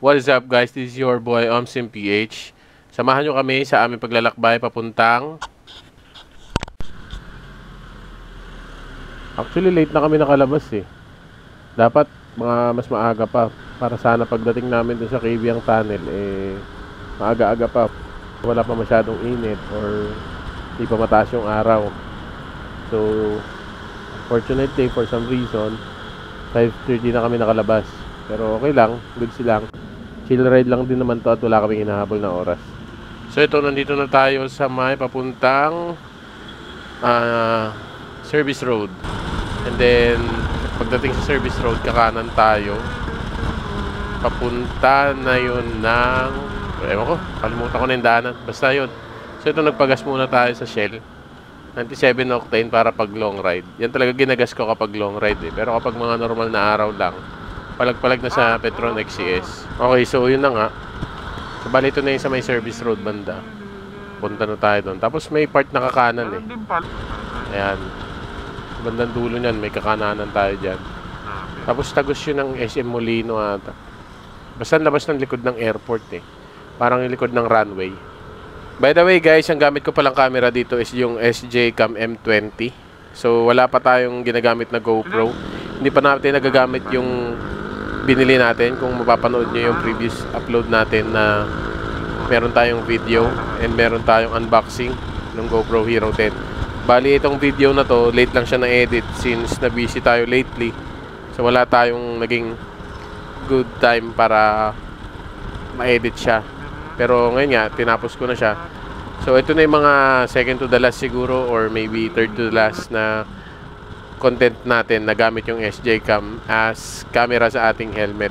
What is up guys? This is your boy Omsim PH. Samahan nyo kami sa aming paglalakbay papuntang... Actually late na kami nakalabas eh. Dapat mga mas maaga pa. Para sana pagdating namin dun sa Kabyang Tunnel maaga-aga pa. Wala pa masyadong init or di pa mataas yung araw. So fortunately for some reason 5:30 na kami nakalabas. Pero okay lang, goods lang. Chill ride lang din naman to at wala kaming hinahabol na oras. So ito, nandito na tayo sa may papuntang service road. And then pagdating sa service road, kakanan tayo. Papunta na yun ng... ewan ko, kalimutan ko na yung daanan. Basta yun. So ito, nagpagas muna tayo sa Shell 97 octane para pag long ride. Yan talaga ginagas ko kapag long ride eh. Pero kapag mga normal na araw lang, palag-palag na sa Petron XCS. Okay, so yun na nga. So bali ito na yung sa may service road banda. Punta na tayo doon. Tapos may part na kakanan eh. Ayan. Bandang dulo niyan, may kakananan tayo dyan. Tapos tagos yun ng SM Molino ata. Basta labas ng likod ng airport eh. Parang yung likod ng runway. By the way guys, ang gamit ko palang camera dito is yung SJ Cam M20. So wala pa tayong ginagamit na GoPro. Hindi pa natin nagagamit yung binili natin. Kung mapapanood nyo yung previous upload natin na meron tayong video and meron tayong unboxing ng GoPro Hero 10. Bali itong video na to, late lang siya na-edit since na-busy tayo lately. So wala tayong naging good time para ma-edit siya. Pero ngayon nga, tinapos ko na siya. So ito na yung mga second to the last siguro or maybe third to the last na content natin na gamit yung SJ Cam as camera sa ating helmet.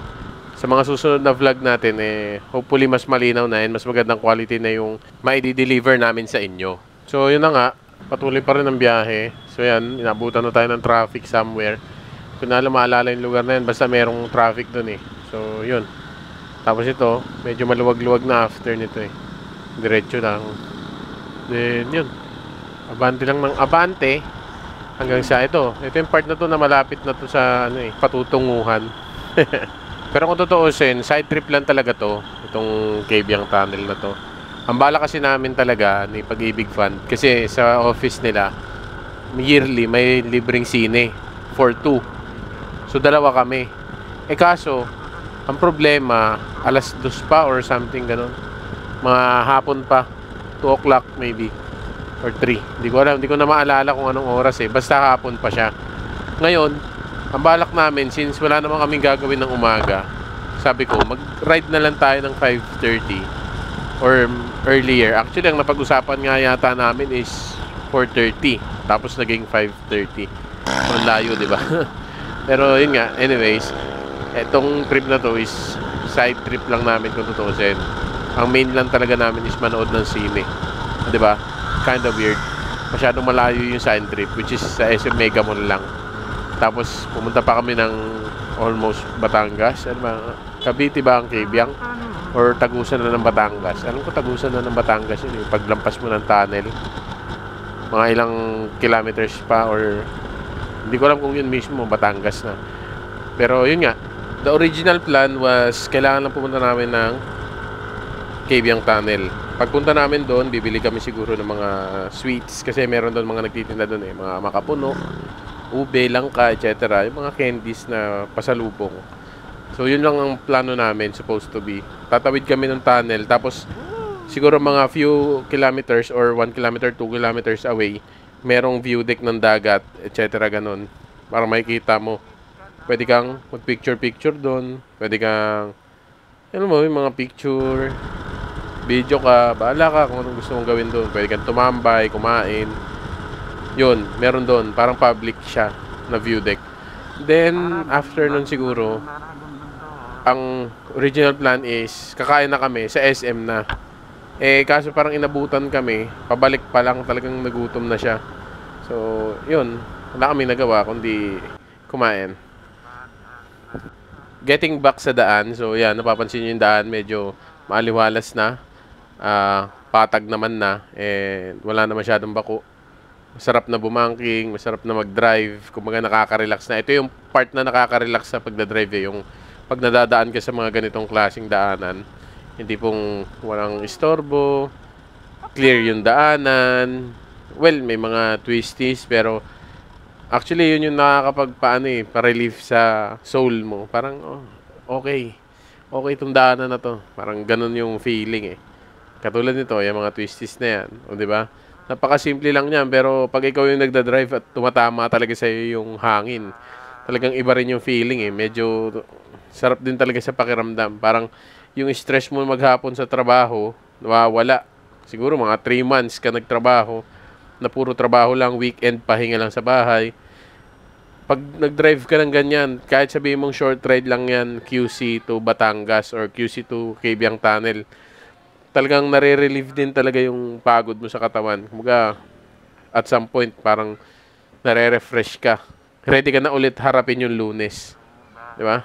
Sa mga susunod na vlog natin hopefully mas malinaw na and mas magandang quality na yung mai-deliver namin sa inyo. So yun na nga, patuloy pa rin ang biyahe. So yan, inabutan na tayo ng traffic somewhere. Kung na maalala yung lugar na yan, basta merong traffic dun eh. So yun. Tapos ito, medyo maluwag-luwag na after nito eh. Diretso lang. Then yun. Abante lang ng abante. Hanggang sa ito. Ito yung part na to na malapit na to sa patutunguhan. Pero kung tutuusin, side trip lang talaga to. Itong Kabyang Tunnel na to. Ang bala kasi namin talaga ni Pag-ibig Fund. Kasi sa office nila, yearly may libreng sine for 2. So dalawa kami. Kaso, ang problema, alas 2 pa or something ganun. Mga hapon pa. 2 o'clock maybe. Or 3. Hindi ko alam. Hindi ko na maalala kung anong oras eh. Basta hapon pa siya. Ngayon, ang balak namin, since wala naman kaming gagawin ng umaga, sabi ko, mag-ride na lang tayo ng 5:30 or earlier. Actually, ang napag-usapan nga yata namin is 4:30. Tapos naging 5:30. Ang layo, di ba? Pero yun nga, anyways, etong trip na to is side trip lang namin kung tutuusin. Ang main lang talaga namin is manood ng sine. Di ba? Kind of weird. Masyadong malayo yung side trip, which is sa SM Mega Mall lang. Tapos pumunta pa kami ng almost Batangas. Ano ba? Cavite ba ang Kabyang? Or Tagusan na ng Batangas? Alam ko Tagusan na ng Batangas yun. Paglampas mo ng tunnel. Mga ilang kilometers pa or hindi ko alam kung yun mismo Batangas na. Pero yun nga. The original plan was kailangan lang pumunta namin ng Kabyang Tunnel. Pagpunta namin doon, bibili kami siguro ng mga sweets kasi meron doon mga nagtitinda doon mga makapuno, ube, langka, etc. Yung mga candies na pasalubong. So yun lang ang plano namin, supposed to be. Tatawid kami ng tunnel, tapos siguro mga few kilometers or 1 kilometer, 2 kilometers away, merong view deck ng dagat, etc. Ganun. Para makikita mo. Pwede kang mag-picture-picture doon. Pwede kang, ano mo, yung mga picture, video ka, bahala ka kung anong gusto mong gawin doon. Pwede kang tumambay, kumain. Yun, meron doon. Parang public siya na view deck. Then, after nun siguro, ang original plan is, kakain na kami sa SM na. Kaso parang inabutan kami, pabalik pa lang, talagang nagutom na siya. So, yun. Wala kami nagawa, kundi kumain. Getting back sa daan, so yan, napapansin nyo yung daan, medyo maaliwalas na. Patag naman na, wala na masyadong bako. Masarap na bumangking, masarap na mag-drive, kumbaga nakaka-relax na. Ito yung part na nakaka-relax sa pagdadrive yung pag nadadaan ka sa mga ganitong klaseng daanan, hindi pong walang istorbo, clear yung daanan. Well, may mga twisties, pero actually yun yung nakakapagpaano pa-relief sa soul mo. Parang, oh, okay. Okay itong daanan na to. Parang ganun yung feeling eh. Katulad nito, yung mga twisties na yan. O, di ba? Napakasimple lang yan, pero pag ikaw yung nagda-drive at tumatama talaga sa'yo yung hangin, talagang iba rin yung feeling eh. Medyo sarap din talaga sa pakiramdam. Parang yung stress mo maghapon sa trabaho, nawawala. Siguro mga 3 months ka nagtrabaho, na puro trabaho lang, weekend, pahinga lang sa bahay. Pag nag-drive ka ng ganyan, kahit sabihin mong short ride lang yan, QC to Batangas or QC to Cabiang Tunnel, talagang nare-relieve din talaga yung pagod mo sa katawan. Kumbaga, at some point, parang nare-refresh ka. Ready ka na ulit harapin yung Lunes. Di ba?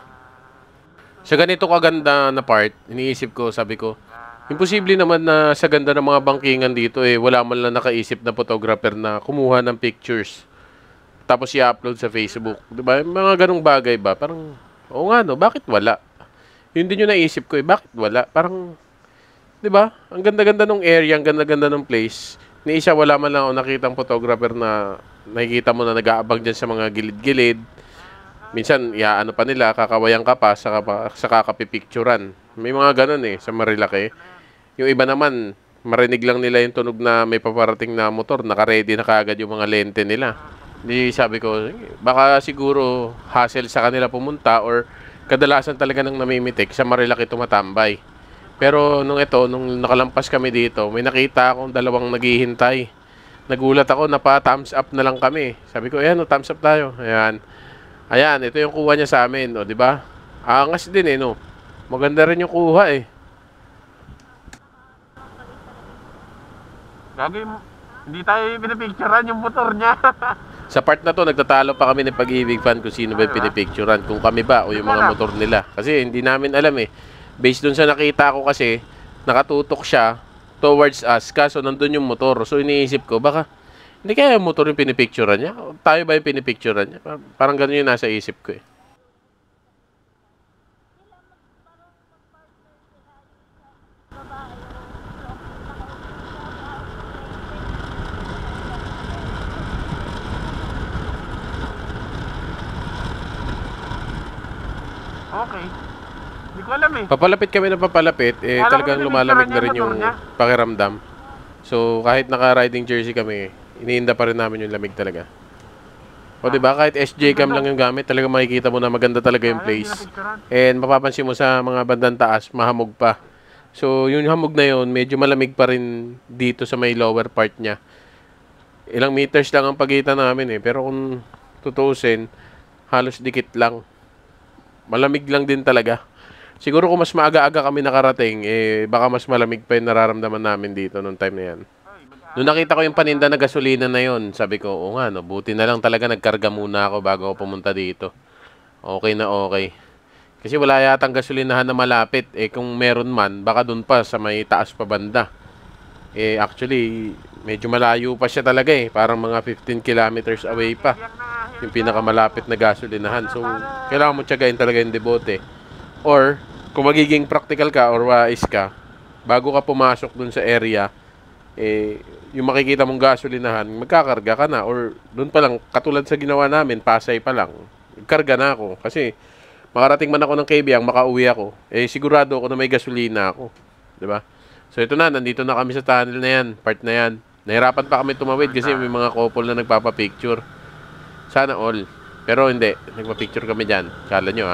Sa ganito kaganda na part, iniisip ko, sabi ko, imposible naman na sa ganda ng mga bangkingan dito, wala man lang nakaisip na photographer na kumuha ng pictures. Tapos i-upload sa Facebook. Di ba? Mga ganong bagay ba? Parang, oo nga no, bakit wala? Yun din yung naisip ko bakit wala? Parang, 'di ba? Ang ganda-ganda ng area, ang ganda-ganda ng place. Ni isa wala man lang ako nakitang photographer na nakikita mo na nag-aabang diyan sa mga gilid-gilid. Minsan, ano pa nila, kakawayang ka pa sa kakapipicturan. May mga ganun sa Marilake. Yung iba naman, marinig lang nila yung tunog na may paparating na motor, naka-ready na kaagad yung mga lente nila. Di sabi ko, baka siguro hassle sa kanila pumunta or kadalasan talaga nang namimitik sa Marilake tumatambay. Pero nung nakalampas kami dito, may nakita akong dalawang naghihintay. Nagulat ako, thumbs up na lang kami. Sabi ko, ayan, thumbs up tayo. Ayan. Ayan, ito yung kuha niya sa amin, di ba? Angas din no. Maganda rin yung kuha Gagawin mo, hindi tayo pinipicturean yung motor niya. Sa part na to, nagtatalo pa kami ng Pag-ibig fan kung sino ba yung pinipicturean. Kung kami ba o yung mga motor nila. Kasi hindi namin alam Based dun sa nakita ko kasi, nakatutok siya towards us. Kaso nandun yung motor. So iniisip ko, baka hindi kaya yung motor yung pinipicturean niya? Tayo ba yung pinipicturean niya? Parang ganun yung nasa isip ko Okay. Hindi ko alam Papalapit kami ng papalapit, talagang lumalamig na rin yung pakiramdam. So, kahit naka-riding jersey kami, iniinda pa rin namin yung lamig talaga. O, diba? Kahit SJ cam lang yung gamit, talagang makikita mo na maganda talaga yung place. And mapapansin mo sa mga bandang taas, mahamog pa. So, yung hamog na yun, medyo malamig pa rin dito sa may lower part niya. Ilang meters lang ang pagitan namin Pero kung tutuusin, halos dikit lang. Malamig lang din talaga. Siguro kung mas maaga-aga kami nakarating, baka mas malamig pa yung nararamdaman namin dito nung time na yan. Nung nakita ko yung paninda na gasolina na yon, sabi ko, oo nga, no, buti na lang talaga nagkarga muna ako bago ako pumunta dito. Okay na okay. Kasi wala yatang gasolinahan na malapit. Kung meron man, baka dun pa sa may taas pa banda. Actually, medyo malayo pa siya talaga Parang mga 15 kilometers away pa yung pinakamalapit na gasolinahan. So, kailangan mo tiyagain talaga yung debote. Or, kung magiging practical ka or wise ka, bago ka pumasok dun sa area, yung makikita mong gasolinahan, magkakarga ka na. Or, dun pa lang, katulad sa ginawa namin, Pasay pa lang, karga na ako. Kasi, makarating man ako ng Cabiang, makauwi ako. Sigurado ako na may gasolina ako. Diba? So, ito na, nandito na kami sa tunnel na yan, part na yan. Nahirapan pa kami tumawid kasi may mga couple na nagpapapicture. Sana all. Pero hindi. Nagpa-picture kami dyan. Kala nyo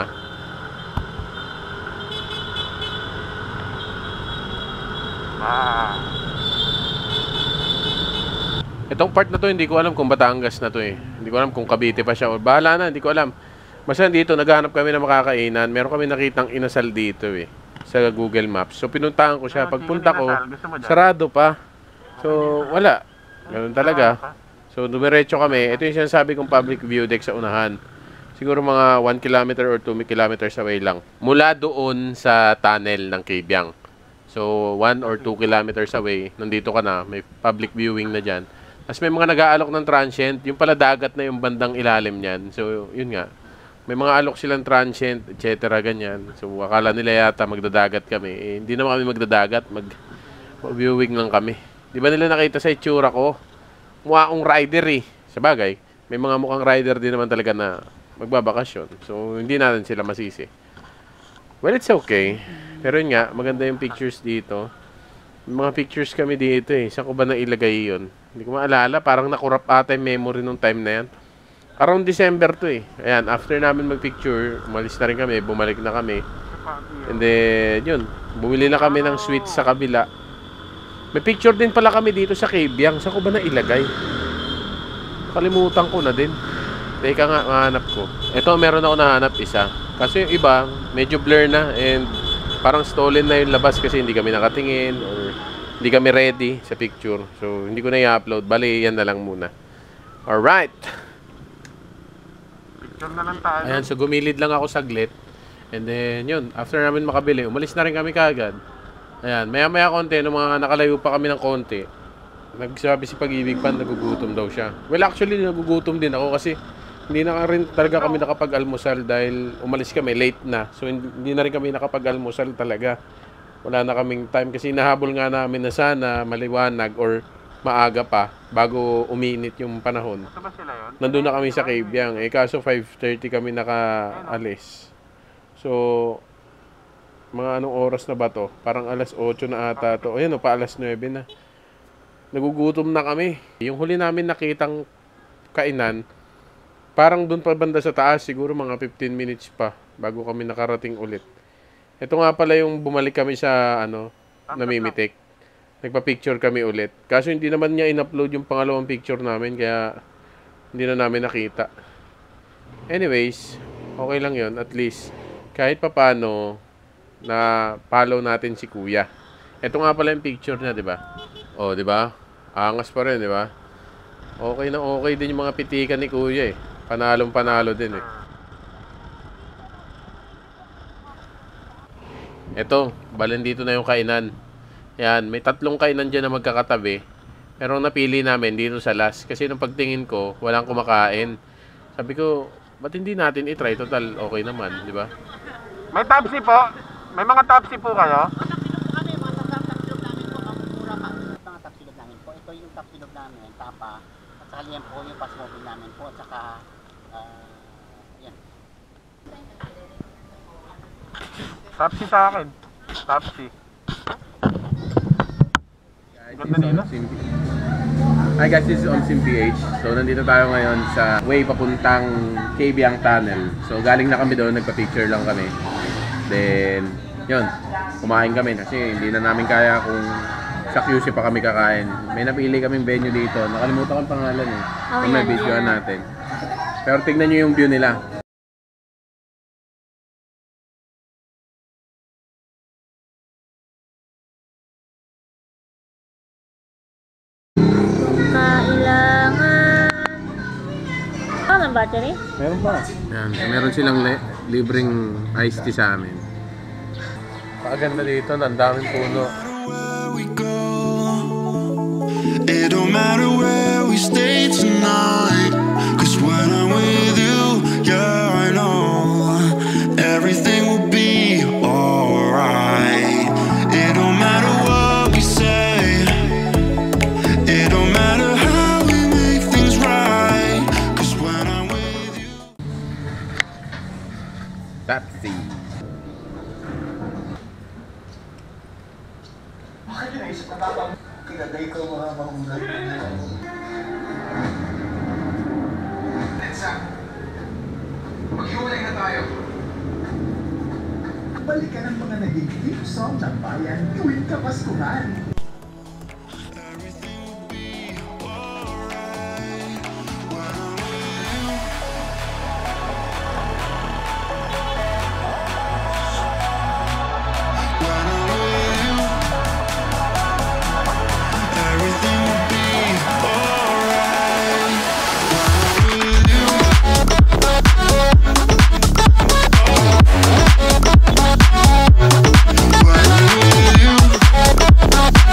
Itong part na to, hindi ko alam kung Batangas na to Hindi ko alam kung Cavite pa siya. O bahala na, hindi ko alam. Basta dito, naghahanap kami ng makakainan. Meron kami nakitang inasal dito sa Google Maps. So, pinuntahan ko siya. Pagpunta ko, sarado pa. So, wala. Ganun talaga. So, dumiretso kami. Ito yung sinasabi kong public view deck sa unahan. Siguro mga 1 kilometer or 2 kilometers away lang. Mula doon sa tunnel ng Cabiang. So, 1 or 2 kilometers away, nandito ka na. May public viewing na dyan. Tapos may mga nag-aalok ng transient. Yung pala dagat na yung bandang ilalim niyan. So, yun nga. may mga alok silang transient, etc. ganyan. So, akala nila yata magdadagat kami. Eh, hindi naman kami magdadagat, mag-viewing lang kami. Di ba nila nakita sa itsura ko? Mukha akong rider eh. Sabagay, may mga mukhang rider din naman talaga na magbabakasyon. So, hindi natin sila masisi. Well, it's okay. Pero yun nga, maganda yung pictures dito. May mga pictures kami dito eh. Saan ko ba nailagay yun? Hindi ko maalala. Parang nakurap ata yung memory nung time na yan. Around December to eh. Ayan, after namin magpicture, umalis na rin kami, bumalik na kami. And then, yun. Bumili na kami ng sweets sa kabila. May picture din pala kami dito sa Kabyang. Saan ko ba nailagay? Kalimutan ko na din. Teka nga, mahanap ko. Ito, meron ako nahanap isa. Kasi yung iba, medyo blur na and parang stolen na yung labas kasi hindi kami nakatingin or hindi kami ready sa picture. So, hindi ko na i-upload. Bali, yan na lang muna. Alright. Picture na lang tayo. Ayan, so gumilid lang ako saglit. And then, yun. After namin makabili, umalis na rin kami kaagad. Ayan, maya-maya konti, nung mga nakalayo pa kami ng konti, nagsabi si Pag-ibig pa, nagugutom daw siya. Well, actually, nagugutom din ako kasi hindi na rin talaga kami nakapag-almusal dahil umalis kami, late na. So, hindi na rin kami nakapag-almusal talaga. Wala na kaming time kasi nahabol nga namin na sana maliwanag or maaga pa bago uminit yung panahon. Ito ba sila yun? Nandun na kami sa Kabyang. Eh, kaso 5:30 kami nakaalis. So, mga anong oras na ba to? Parang alas 8 na ata to. Ayan o, pa alas 9 na. Nagugutom na kami. Yung huli namin nakitang kainan, parang dun pa banda sa taas, siguro mga 15 minutes pa bago kami nakarating ulit. Ito nga pala yung bumalik kami sa namimitik. Nagpa-picture kami ulit. Kaso hindi naman niya in-upload yung pangalawang picture namin kaya hindi na namin nakita. Anyways, okay lang yun. At least, kahit papano na follow natin si Kuya. Ito nga pala yung picture niya, di ba? Oh, di ba? Angas pa rin, di ba? Okay na okay din yung mga pitikan ni Kuya eh. Panalong-panalo din eh. Ito, balin dito na yung kainan. Yan, may 3 kainan dyan na magkakatabi. Pero ang napili namin dito sa last. Kasi nung pagtingin ko, walang kumakain. Sabi ko, ba't hindi natin i-try? Total, okay naman, di ba? May Topsy po. May mga Topsy po kayo. Kami, mga tapsilog namin po, mura ka. Mga tapsilog namin po. Ito yung tapsilog namin, tapa. At saka yan po yung pasmoking namin po. At saka, yan. Topsy sa akin. Topsy. Ganda nila. Hi guys, this is Omsim PH. So nandito tayo ngayon sa way papuntang Kabyang Tunnel. So galing na kami doon, nagpa-picture lang kami. Then, yun, kumain kami kasi hindi na namin kaya kung sa QC pa kami kakain. May napili kaming venue dito. Nakalimutan ko ang pangalan eh. Kung may videoan natin. Pero tignan nyo yung view nila. Kailangan. Ano ang battery? Meron pa. Yan, meron silang libreng iced tea sa amin. Pakaganda dito, ang daming puno. It don't matter where we stay tonight, 'cause when I'm with you, yeah, I know everything will be alright. It don't matter what we say, it don't matter how we make things right, 'cause when I'm with you. Tapsi. Kinagay ko mga mahulay. Letsa, maghiwalay na tayo. Balikan ang mga naging theme song ng bayan tuwing Kapaskuhan. Everything will be alright when I'm with you. When I'm with you, everything will be alright. When I'm with you. When I'm with you.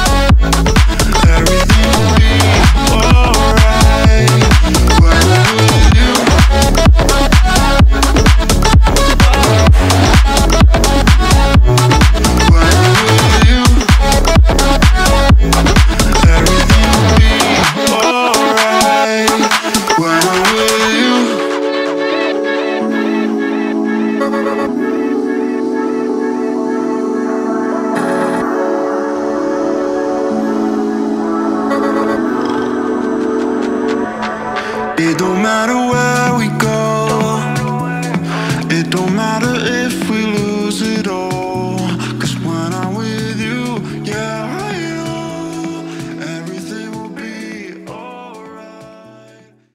It don't matter where